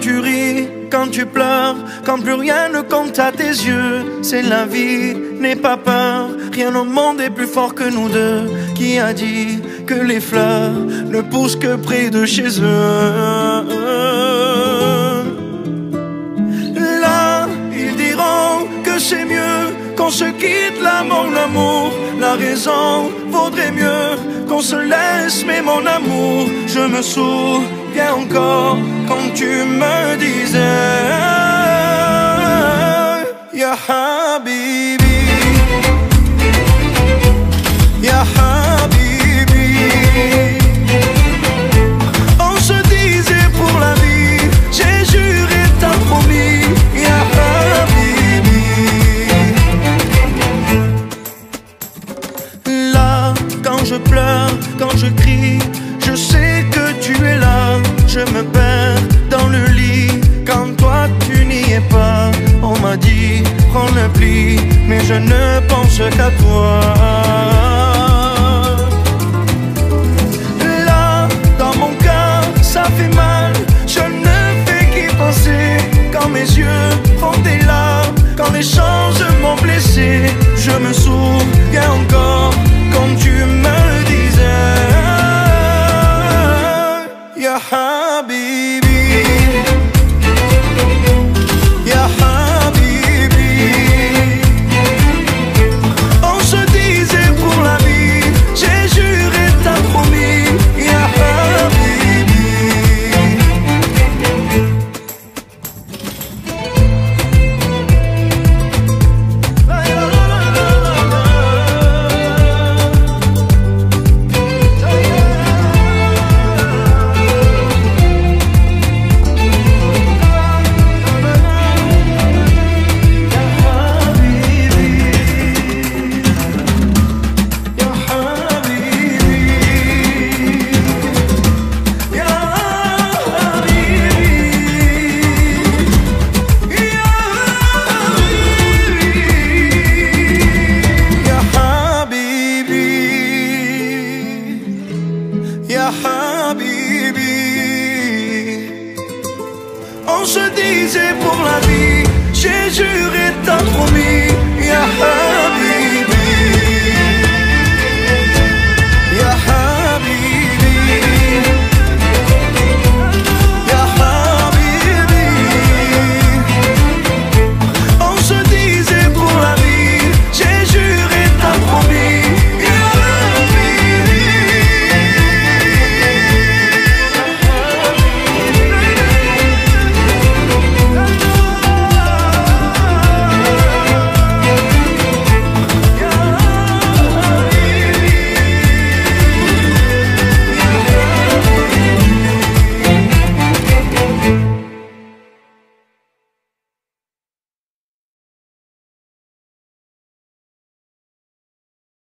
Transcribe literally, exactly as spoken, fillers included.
tu ris, quand tu pleures, quand plus rien ne compte à tes yeux. C'est la vie, n'aie pas peur, rien au monde est plus fort que nous deux. Qui a dit que les fleurs ne poussent que près de chez eux? Là, ils diront que c'est mieux qu'on se quitte, l'amour, l'amour. La raison vaudrait mieux qu'on se laisse, mais mon amour, je me souviens encore quand tu me disais Ya Habibi, Ya Habibi. On se disait pour la vie, j'ai juré, t'as promis Ya Habibi. Là, quand je pleure, quand je crie, je sais que tu es là. Je me perds dans le lit quand toi tu n'y es pas. On m'a dit prends le pli, mais je ne pense qu'à toi. Là, dans mon cœur, ça fait mal. Je ne fais qu'y penser quand mes yeux font des larmes, quand les choses m'ont blessé. Je me souviens encore quand tu me disais Ya Habibi, Ya Habibi. On se disait pour la vie, j'ai juré, t'as promis Ya Habibi. Ya Habibi, on se disait pour la vie, j'ai juré, t'as promis Ya Habibi.